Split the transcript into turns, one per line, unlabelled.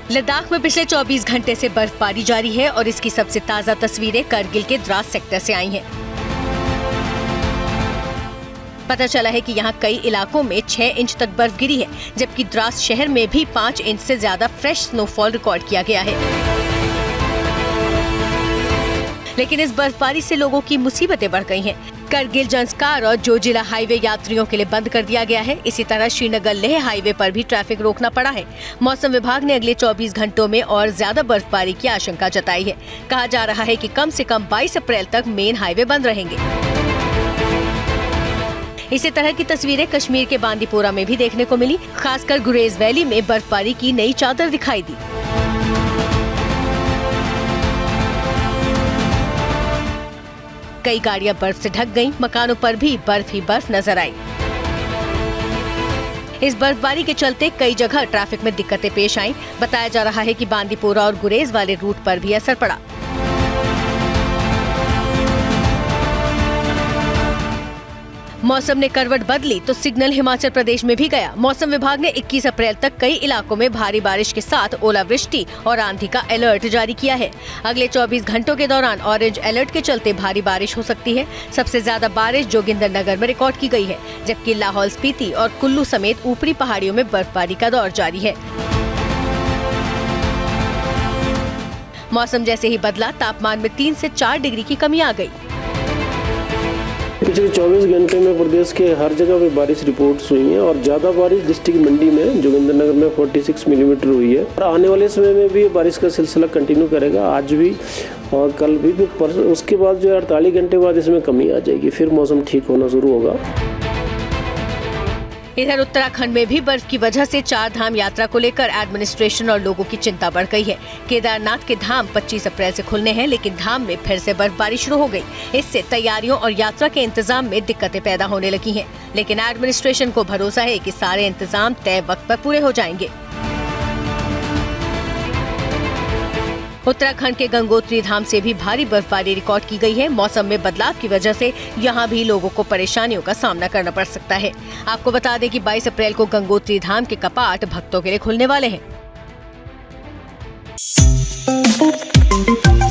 लद्दाख में पिछले 24 घंटे से बर्फबारी जारी है और इसकी सबसे ताज़ा तस्वीरें करगिल के द्रास सेक्टर से आई हैं। पता चला है कि यहाँ कई इलाकों में 6 इंच तक बर्फ गिरी है, जबकि द्रास शहर में भी 5 इंच से ज्यादा फ्रेश स्नोफॉल रिकॉर्ड किया गया है। लेकिन इस बर्फबारी से लोगों की मुसीबतें बढ़ गई हैं। करगिल जंस्कार और जोजिला हाईवे यात्रियों के लिए बंद कर दिया गया है। इसी तरह श्रीनगर लेह हाईवे पर भी ट्रैफिक रोकना पड़ा है। मौसम विभाग ने अगले 24 घंटों में और ज्यादा बर्फबारी की आशंका जताई है। कहा जा रहा है कि कम से कम 22 अप्रैल तक मेन हाईवे बंद रहेंगे। इसी तरह की तस्वीरें कश्मीर के बांदीपोरा में भी देखने को मिली। खासकर गुरेज वैली में बर्फबारी की नई चादर दिखाई दी। कई गाड़ियां बर्फ से ढक गईं, मकानों पर भी बर्फ ही बर्फ नजर आई। इस बर्फबारी के चलते कई जगह ट्रैफिक में दिक्कतें पेश आईं। बताया जा रहा है कि बांदीपोरा और गुरेज वाले रूट पर भी असर पड़ा। मौसम ने करवट बदली तो सिग्नल हिमाचल प्रदेश में भी गया। मौसम विभाग ने 21 अप्रैल तक कई इलाकों में भारी बारिश के साथ ओलावृष्टि और आंधी का अलर्ट जारी किया है। अगले 24 घंटों के दौरान ऑरेंज अलर्ट के चलते भारी बारिश हो सकती है। सबसे ज्यादा बारिश जोगिंदरनगर में रिकॉर्ड की गई है, जबकि लाहौल स्पीति और कुल्लू समेत ऊपरी पहाड़ियों में बर्फबारी का दौर जारी है। मौसम जैसे ही बदला, तापमान में 3 से 4 डिग्री की कमी आ गई।
पिछले 24 घंटे में प्रदेश के हर जगह पे बारिश रिपोर्ट्स हुई हैं और ज़्यादा बारिश डिस्ट्रिक्ट मंडी में जोगिंदरनगर में 46 मिलीमीटर हुई है। और आने वाले समय में भी बारिश का सिलसिला कंटिन्यू करेगा, आज भी और कल भी। उसके बाद जो है 48 घंटे बाद इसमें कमी आ जाएगी, फिर मौसम ठीक होना शुरू होगा।
इधर उत्तराखंड में भी बर्फ की वजह से 4 धाम यात्रा को लेकर एडमिनिस्ट्रेशन और लोगों की चिंता बढ़ गई है। केदारनाथ के धाम 25 अप्रैल से खुलने हैं, लेकिन धाम में फिर से बर्फबारी शुरू हो गई। इससे तैयारियों और यात्रा के इंतजाम में दिक्कतें पैदा होने लगी हैं। लेकिन एडमिनिस्ट्रेशन को भरोसा है कि सारे इंतजाम तय वक्त पर पूरे हो जाएंगे। उत्तराखंड के गंगोत्री धाम से भी भारी बर्फबारी रिकॉर्ड की गई है। मौसम में बदलाव की वजह से यहां भी लोगों को परेशानियों का सामना करना पड़ सकता है। आपको बता दें कि 22 अप्रैल को गंगोत्री धाम के कपाट भक्तों के लिए खुलने वाले हैं।